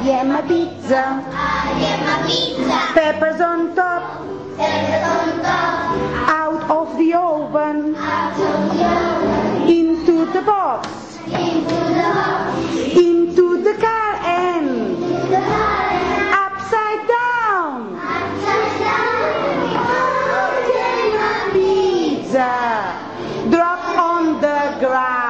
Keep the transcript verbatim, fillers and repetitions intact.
am a pizza. I am a pizza. Peppers on top. Peppers on top. Out of the oven. Out of the oven. Into the box. Into the box. Into the car and Into the car. upside down. Upside down. I am a pizza. Pizza. Drop on the ground.